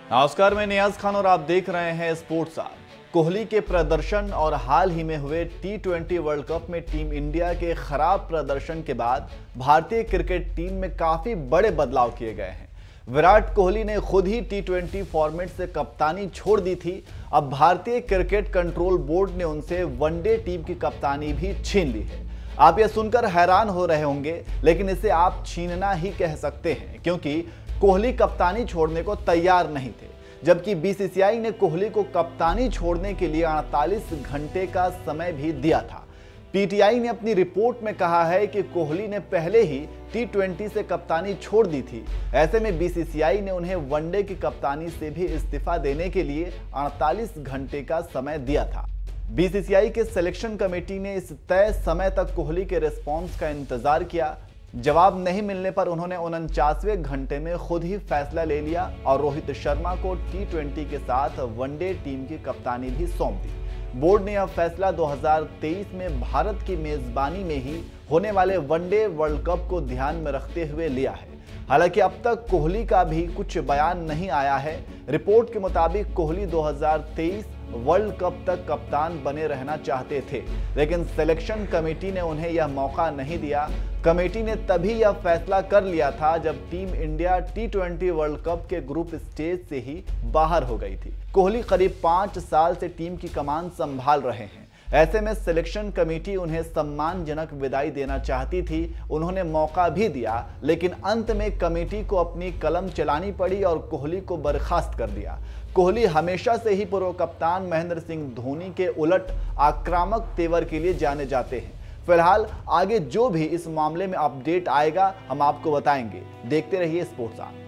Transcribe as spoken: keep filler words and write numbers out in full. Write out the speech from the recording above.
नमस्कार, मैं नियाज खान और आप देख रहे हैं स्पोर्ट्स आप। कोहली के प्रदर्शन और हाल ही में हुए टी ट्वेंटी वर्ल्ड कप में टीम इंडिया के खराब प्रदर्शन के बाद भारतीय क्रिकेट टीम में काफी बड़े बदलाव किए गए हैं। विराट कोहली ने खुद ही टी ट्वेंटी फॉर्मेट से कप्तानी छोड़ दी थी। अब भारतीय क्रिकेट कंट्रोल बोर्ड ने उनसे वनडे टीम की कप्तानी भी छीन ली है। आप यह सुनकर हैरान हो रहे होंगे, लेकिन इसे आप छीनना ही कह सकते हैं, क्योंकि कोहली कप्तानी छोड़ने को तैयार नहीं थे, जबकि बी सी सी आई ने कोहली को कप्तानी छोड़ने के लिए अड़तालीस घंटे का समय भी दिया था। पी टी आई ने अपनी रिपोर्ट में कहा है कि कोहली ने पहले ही टी ट्वेंटी से कप्तानी छोड़ दी थी। ऐसे में बी सी सी आई ने उन्हें वनडे की कप्तानी से भी इस्तीफा देने के लिए अड़तालीस घंटे का समय दिया था। बी सी सी आई के सिलेक्शन कमेटी ने इस तय समय तक कोहली के रिस्पॉन्स का इंतजार किया। जवाब नहीं मिलने पर उन्होंने उनचासवें घंटे में खुद ही फैसला ले लिया और रोहित शर्मा को टी ट्वेंटी के साथ वनडे टीम की कप्तानी भी सौंप दी। बोर्ड ने यह फैसला दो हज़ार तेईस में भारत की मेजबानी में ही होने वाले वनडे वर्ल्ड कप को ध्यान में रखते हुए लिया है। हालांकि अब तक कोहली का भी कुछ बयान नहीं आया है। रिपोर्ट के मुताबिक कोहली दो हज़ार तेईस वर्ल्ड कप तक कप्तान बने रहना चाहते थे, लेकिन सिलेक्शन कमेटी ने उन्हें यह मौका नहीं दिया। कमेटी ने तभी यह फैसला कर लिया था जब team India T twenty world cup के ग्रुप स्टेज से ही बाहर हो गई थी। कोहली करीब पांच साल से टीम की कमान संभाल रहे हैं। ऐसे में सिलेक्शन कमेटी उन्हें सम्मानजनक विदाई देना चाहती थी। उन्होंने मौका भी दिया, लेकिन अंत में कमेटी को अपनी कलम चलानी पड़ी और कोहली को बर्खास्त कर दिया। कोहली हमेशा से ही पूर्व कप्तान महेंद्र सिंह धोनी के उलट आक्रामक तेवर के लिए जाने जाते हैं। फिलहाल आगे जो भी इस मामले में अपडेट आएगा, हम आपको बताएंगे। देखते रहिए स्पोर्ट्स आप।